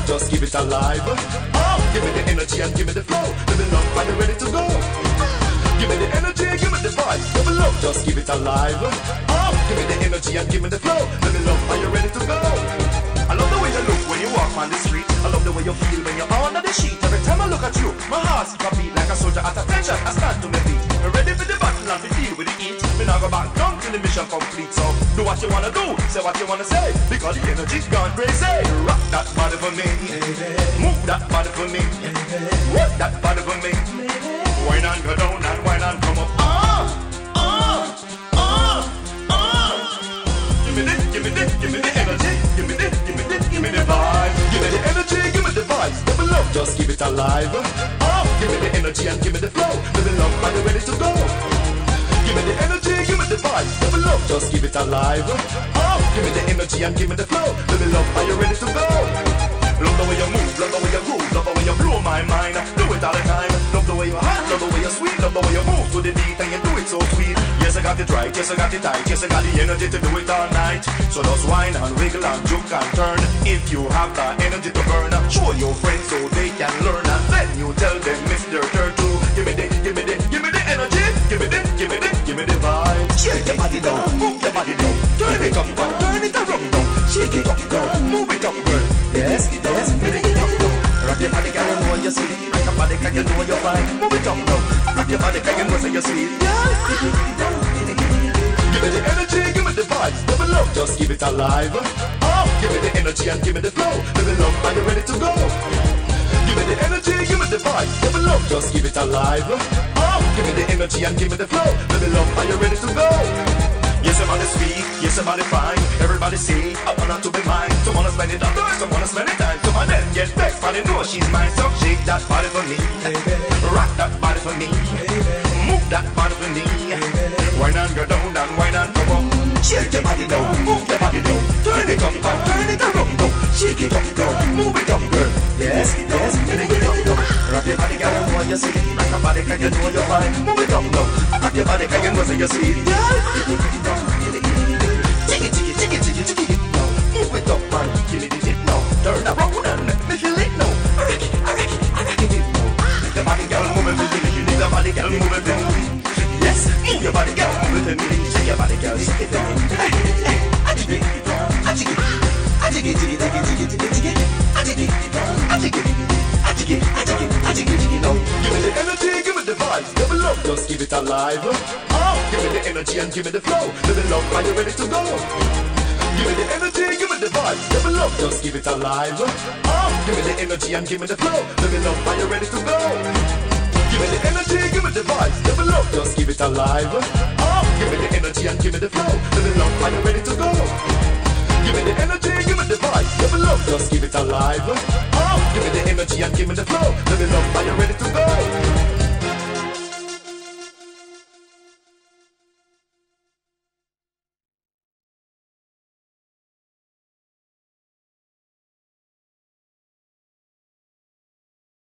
just give it alive. Oh, give me the energy and give me the flow. Living up, are you ready to go? Give me the energy, give me the vibe. Double up, just give it alive. Oh, give me the energy and give me the flow. Living up, are you ready to go? I love the way you look when you walk on the street. I love the way you feel when you're under the sheet. Every time I look at you, my heart skips a beat like a soldier at attention. I stand to my feet. I'm ready for the battle and to deal with the heat. Me now go back down till the mission complete. So do what you wanna do, say what you wanna say, because the energy's gone crazy. Rock that body for me, move that body for me, work that body for me. Wine and go down and wine and come up. Give me this, give me the energy, give me this, give me this, give me the vibe. Give me the energy, give me the vibes. Double up, just give it alive. Oh, give me the energy and give me the flow. Living up, are you ready to go? Give me the energy, give me the vibes. Double up, just give it alive. Oh, give me the energy and give me the flow. Living up, are you ready to go? Love the way you move, love the way you groove, love the way you blow my mind. Do it all the time. Love the way you hot, love the way you sweet, love the way you move to the beat and you do it so sweet. Yes, I got it right, yes, I got it tight, yes, I got the energy to do it all night. So just whine and wiggle and juke and turn. If you have the energy to burn, show your friends so they can learn. And then you tell them Mr. Turtle, give me the, give me the, give me the energy, give me the, give me the, give me the vibe. Shake your body down, move your body down, turn it up, turn it around down. Shake it up, girl, move it up, girl. Yes, yes, move it up, down. Rock your body, girl, you know you're sweet. Rock your body, girl, you know you're fine. Move it up, down. Rock your body, girl, you know you're sweet. Give me the energy, give me the vibes. Double up, just give it alive. Oh, give me the energy and give me the flow. Living up, are you ready to go? Give me the energy, give me the vibes. Double up, just give it alive. Oh, give me the energy and give me the flow. Living up, are you ready to go? Yes, everybody speak, yes, everybody fine. Everybody say, I want to be mine. Some wanna spend it outdoors, some wanna spend it time. Some of them get vexed, but they know she's mine. So shake that body for me, rock that body for me, move that body for me. Wine and go down and wine and come up. Shake your body down, move your body down. Turn it up, turn it around down. Shake it up, girl, move it up, girl. Yes, yes, bring it up, down. Rock your body, girl, you know you're sweet. Rock your body, girl, you know you're fine. Move it up, down. Rock your body, girl, you know you're sweet. Jiggy, jiggy, jiggy, jiggy, jiggy, now. Move it up, man. Give me the tip now. Turn around and let me feel it now. I rock it now. The body, girl, move it with me. You need the body, girl, move it with me. Yes, move your body, girl, move it with me. Shake your body, girl, shake it with me. Hey, hey, I jiggy, I jiggy, I jiggy, jiggy, jiggy, jiggy, jiggy, jiggy, I jiggy, I jiggy, I jiggy, I jiggy, I jiggy, jiggy, now. Give me the energy, give me the vibes. Double up, just give it alive. Oh, give me the energy and give me the flow. Living up, are you ready to go? Give me the energy, give me the vibes. Double up, just give it alive. Oh, give me the energy and give me the flow. Living up, are you ready to go? Give me the energy, give me the vibes. Double up, just give it alive. Oh, give me the energy and give me the flow. Living up, are you ready to go? Give me the energy, give me the vibes. Double up, just give it alive. Oh, give me the energy and give me the flow. Living up, are you ready to go?